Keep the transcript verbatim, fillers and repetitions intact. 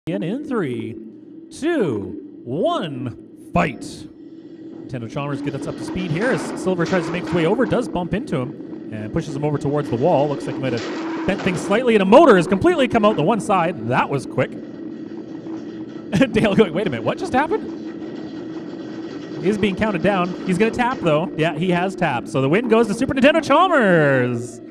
In, in three, two, one, fight. Nintendo Chalmers gets up to speed here as Silver tries to make his way over, does bump into him, and pushes him over towards the wall. Looks like he might have bent things slightly, and a motor has completely come out the one side. That was quick. Dale going, wait a minute, what just happened? He is being counted down. He's going to tap, though. Yeah, he has tapped. So the win goes to Super Nintendo Chalmers.